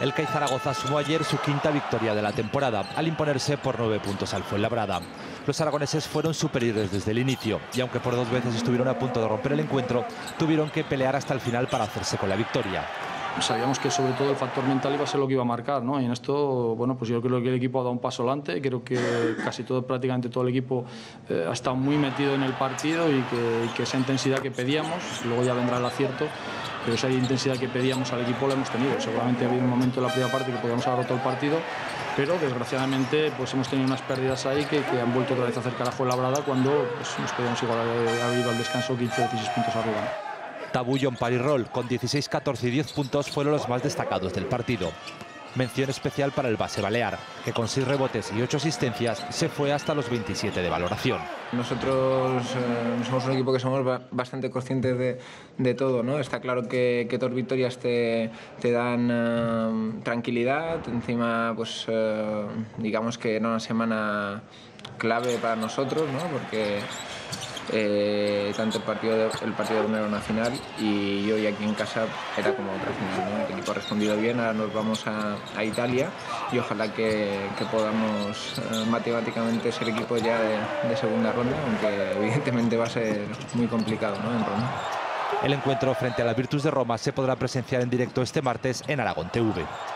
El CAI Zaragoza sumó ayer su quinta victoria de la temporada, al imponerse por 9 puntos al Fuenlabrada. Los aragoneses fueron superiores desde el inicio y aunque por 2 veces estuvieron a punto de romper el encuentro, tuvieron que pelear hasta el final para hacerse con la victoria. Sabíamos que sobre todo el factor mental iba a ser lo que iba a marcar, ¿no? Y en esto, bueno, pues yo creo que el equipo ha dado un paso adelante. Creo que prácticamente todo el equipo ha estado muy metido en el partido y que esa intensidad que pedíamos, luego ya vendrá el acierto, pero esa intensidad que pedíamos al equipo la hemos tenido. Seguramente ha habido un momento en la primera parte que podíamos haber roto el partido, pero desgraciadamente pues hemos tenido unas pérdidas ahí que han vuelto otra vez a acercar a Fuenlabrada cuando pues, nos podíamos igual haber ido al descanso 15 o 16 puntos arriba. Tabú y Parirol, con 16, 14 y 10 puntos, fueron los más destacados del partido. Mención especial para el base balear, que con 6 rebotes y 8 asistencias se fue hasta los 27 de valoración. Nosotros somos un equipo que somos bastante conscientes de todo, ¿no? Está claro que todas victorias te dan tranquilidad. Encima, pues digamos que era una semana clave para nosotros, ¿no? Porque tanto el partido de Bruno era una final y hoy aquí en casa era como otra final, ¿no? El equipo ha respondido bien, ahora nos vamos a Italia y ojalá que podamos matemáticamente ser equipo ya de segunda ronda, aunque evidentemente va a ser muy complicado, ¿no? En Roma. El encuentro frente a la Virtus de Roma se podrá presenciar en directo este martes en Aragón TV.